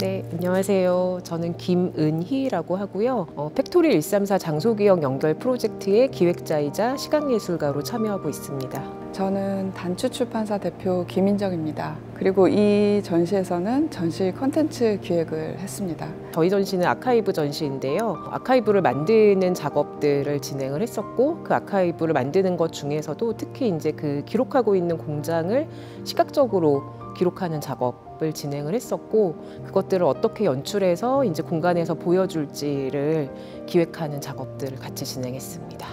네, 안녕하세요. 저는 김은희라고 하고요. 팩토리 134 장소기억 연결 프로젝트의 기획자이자 시각예술가로 참여하고 있습니다. 저는 단추출판사 대표 김인정입니다. 그리고 이 전시에서는 전시 콘텐츠 기획을 했습니다. 저희 전시는 아카이브 전시인데요. 아카이브를 만드는 작업들을 진행을 했었고, 그 아카이브를 만드는 것 중에서도 특히 이제 그 기록하고 있는 공장을 시각적으로 기록하는 작업을 진행을 했었고, 그것들을 어떻게 연출해서 이제 공간에서 보여줄지를 기획하는 작업들을 같이 진행했습니다.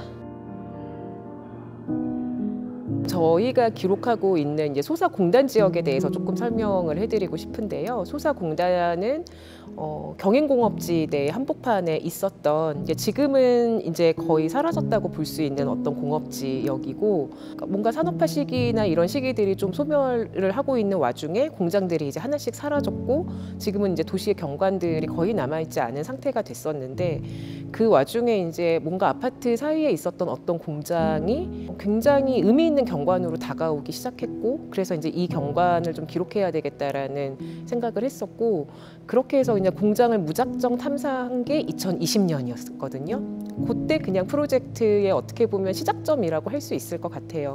저희가 기록하고 있는 이제 소사공단 지역에 대해서 조금 설명을 해드리고 싶은데요. 소사공단은 경인공업지대 한복판에 있었던, 지금은 이제 거의 사라졌다고 볼 수 있는 어떤 공업지역이고, 뭔가 산업화 시기나 이런 시기들이 좀 소멸을 하고 있는 와중에 공장들이 이제 하나씩 사라졌고, 지금은 이제 도시의 경관들이 거의 남아있지 않은 상태가 됐었는데, 그 와중에 이제 뭔가 아파트 사이에 있었던 어떤 공장이 굉장히 의미 있는 경관으로 다가오기 시작했고, 그래서 이제 이 경관을 좀 기록해야 되겠다라는 생각을 했었고, 그렇게 해서 그냥 공장을 무작정 탐사한 게 2020년이었거든요. 그때 그냥 프로젝트의 어떻게 보면 시작점이라고 할 수 있을 것 같아요.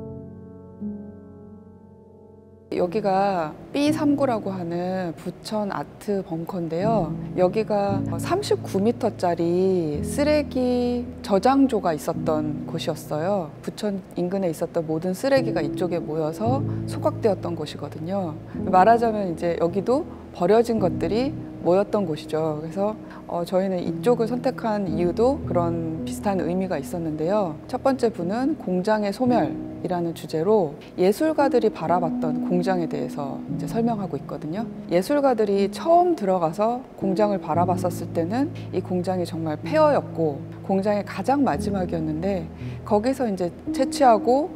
여기가 B39라고 하는 부천 아트 벙커인데요. 여기가 39m짜리 쓰레기 저장조가 있었던 곳이었어요. 부천 인근에 있었던 모든 쓰레기가 이쪽에 모여서 소각되었던 곳이거든요. 말하자면 이제 여기도 버려진 것들이 모였던 곳이죠. 그래서 저희는 이쪽을 선택한 이유도 그런 비슷한 의미가 있었는데요. 첫 번째 분은 공장의 소멸이라는 주제로 예술가들이 바라봤던 공장에 대해서 이제 설명하고 있거든요. 예술가들이 처음 들어가서 공장을 바라봤었을 때는 이 공장이 정말 폐허였고 공장의 가장 마지막이었는데, 거기서 이제 채취하고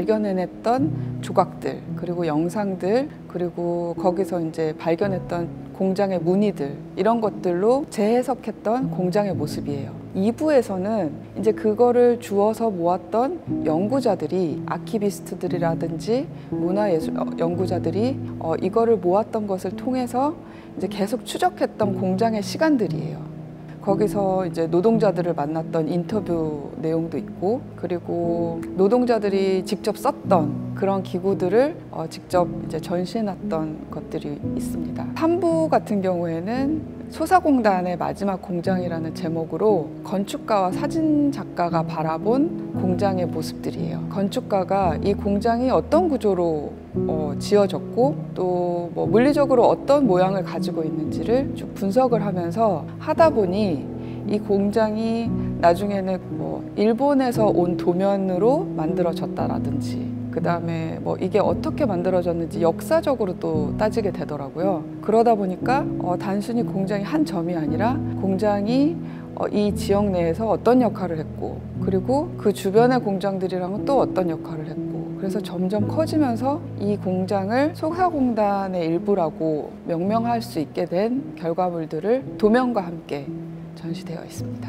발견해냈던 조각들, 그리고 영상들, 그리고 거기서 이제 발견했던 공장의 무늬들, 이런 것들로 재해석했던 공장의 모습이에요. 2부에서는 이제 그거를 주워서 모았던 연구자들이, 아키비스트들이라든지 문화예술 연구자들이 이거를 모았던 것을 통해서 이제 계속 추적했던 공장의 시간들이에요. 거기서 이제 노동자들을 만났던 인터뷰 내용도 있고, 그리고 노동자들이 직접 썼던 그런 기구들을 직접 이제 전시해놨던 것들이 있습니다. 3부 같은 경우에는 소사공단의 마지막 공장이라는 제목으로 건축가와 사진작가가 바라본 공장의 모습들이에요. 건축가가 이 공장이 어떤 구조로 지어졌고 또 뭐 물리적으로 어떤 모양을 가지고 있는지를 쭉 분석을 하면서 하다 보니 이 공장이 나중에는 뭐 일본에서 온 도면으로 만들어졌다라든지, 그 다음에 뭐 이게 어떻게 만들어졌는지 역사적으로 또 따지게 되더라고요. 그러다 보니까 단순히 공장이 한 점이 아니라 공장이 이 지역 내에서 어떤 역할을 했고, 그리고 그 주변의 공장들이랑은 또 어떤 역할을 했고, 그래서 점점 커지면서 이 공장을 소사공단의 일부라고 명명할 수 있게 된 결과물들을 도면과 함께 전시되어 있습니다.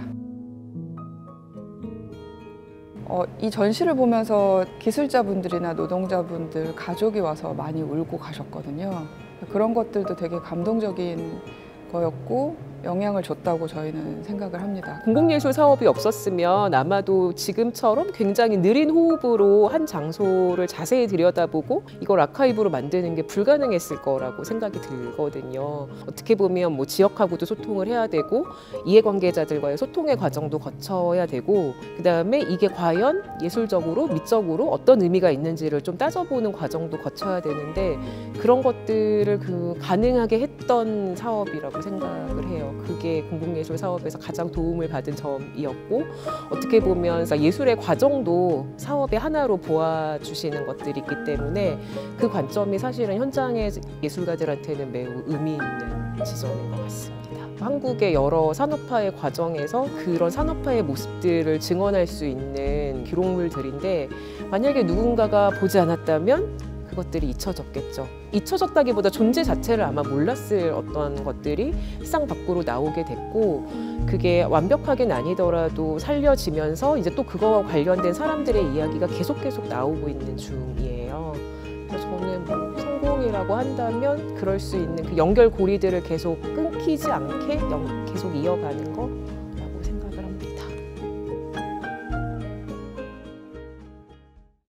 이 전시를 보면서 기술자분들이나 노동자분들 가족이 와서 많이 울고 가셨거든요. 그런 것들도 되게 감동적인 거였고 영향을 줬다고 저희는 생각을 합니다. 공공예술 사업이 없었으면 아마도 지금처럼 굉장히 느린 호흡으로 한 장소를 자세히 들여다보고 이걸 아카이브로 만드는 게 불가능했을 거라고 생각이 들거든요. 어떻게 보면 뭐 지역하고도 소통을 해야 되고 이해관계자들과의 소통의 과정도 거쳐야 되고, 그다음에 이게 과연 예술적으로 미적으로 어떤 의미가 있는지를 좀 따져보는 과정도 거쳐야 되는데, 그런 것들을 가능하게 했던 사업이라고 생각을 해요. 그게 공공예술 사업에서 가장 도움을 받은 점이었고, 어떻게 보면 예술의 과정도 사업의 하나로 보아주시는 것들이 있기 때문에 그 관점이 사실은 현장의 예술가들한테는 매우 의미 있는 지점인 것 같습니다. 한국의 여러 산업화의 과정에서 그런 산업화의 모습들을 증언할 수 있는 기록물들인데, 만약에 누군가가 보지 않았다면 그것들이 잊혀졌겠죠. 잊혀졌다기보다 존재 자체를 아마 몰랐을 어떤 것들이 세상 밖으로 나오게 됐고, 그게 완벽하게는 아니더라도 살려지면서 이제 또 그거와 관련된 사람들의 이야기가 계속 나오고 있는 중이에요. 그래서 저는 뭐 성공이라고 한다면 그럴 수 있는 그 연결고리들을 계속 끊기지 않게 계속 이어가는 거.